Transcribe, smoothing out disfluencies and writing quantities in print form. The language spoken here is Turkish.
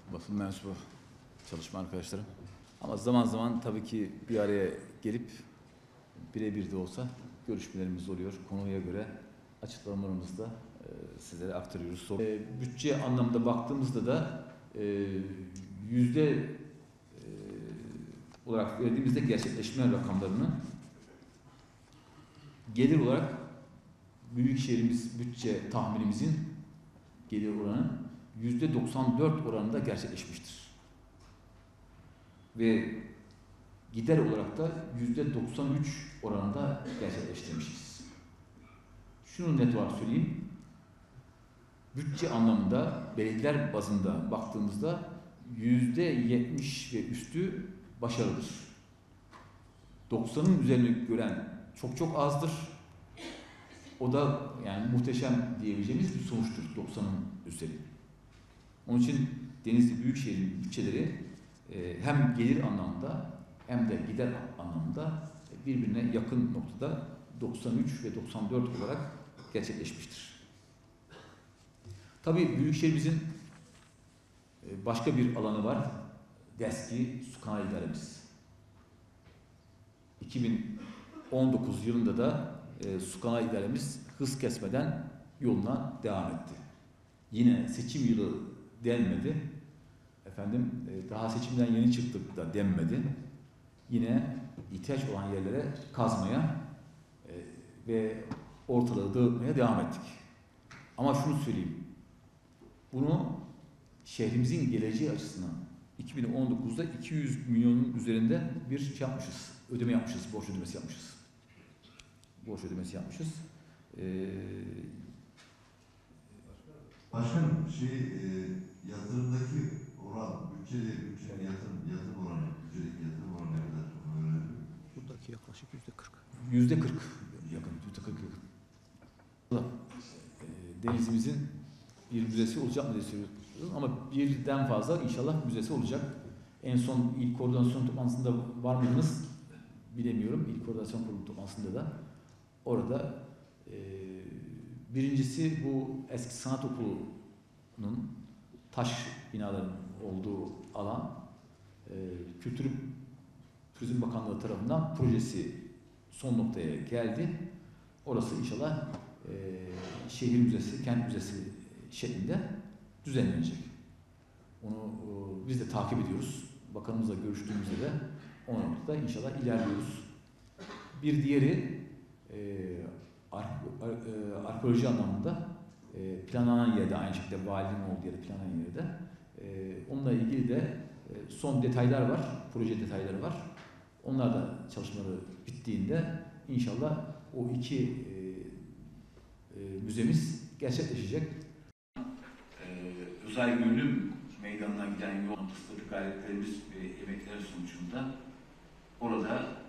basın mensubu çalışma arkadaşlarım. Ama zaman zaman tabii ki bir araya gelip birebir de olsa görüşmelerimiz oluyor. Konuya göre açıklamalarımızı da sizlere aktarıyoruz. Bütçe anlamında baktığımızda da yüzde olarak verdiğimizde gerçekleşme rakamlarını gelir olarak Büyükşehir'imiz bütçe tahminimizin gelir oranı %94 oranında gerçekleşmiştir. Ve gider olarak da %93 oranında gerçekleştirmişiz. Şunu net olarak söyleyeyim. Bütçe anlamında belediyeler bazında baktığımızda %70 ve üstü başarılıdır. 90'ın üzerini gören çok azdır. O da yani muhteşem diyebileceğimiz bir sonuçtur 90'ın üzeri. Onun için Denizli Büyükşehir'in bütçeleri hem gelir anlamında hem de gider anlamında birbirine yakın noktada 93 ve 94 olarak gerçekleşmiştir. Tabii Büyükşehirimizin başka bir alanı var. DESKİ Su Kanalı İdaremiz. 2019 yılında da Su Kanalı İdaremiz hız kesmeden yoluna devam etti. Yine seçim yılı denmedi. Daha seçimden yeni çıktık da denmedi. Yine ihtiyaç olan yerlere kazmaya ve ortalığı dağıtmaya devam ettik. Ama şunu söyleyeyim. Bunu şehrimizin geleceği açısından 2019'da 200 milyonun üzerinde bir şey yapmışız. Ödeme yapmışız, borç ödemesi yapmışız. Borç ödemesi yapmışız. Başkanım, yatırımdaki oran, bütçenin yatırım oranı, bütçedeki yatırım oranı ne kadar? Buradaki yaklaşık %40. %40 yakın, %40 yakın. Denizimizin bir müzesi olacak mı diye söylüyoruz ama birden fazla inşallah müzesi olacak. En son ilk koordinasyon toplantısında var mıydınız? Bilemiyorum. İlk koordinasyon kurulu toplantısında da orada birincisi bu eski sanat okulunun taş binaların olduğu alan Kültür Turizm Bakanlığı tarafından projesi son noktaya geldi. Orası inşallah şehir müzesi, kent müzesi şeklinde düzenlenecek. Onu biz de takip ediyoruz. Bakanımızla görüştüğümüzde de o noktada inşallah ilerliyoruz. Bir diğeri arkeoloji anlamında planlanan yerde, aynı şekilde valinin olduğu yerde planlanan yerde onunla ilgili de son detaylar var, proje detayları var. Onlar da çalışmaları bittiğinde inşallah o iki müzemiz gerçekleşecek. Uzay Gölü Meydanı'na giden yol noktasındaki gayretlerimiz ve emekler sonucunda orada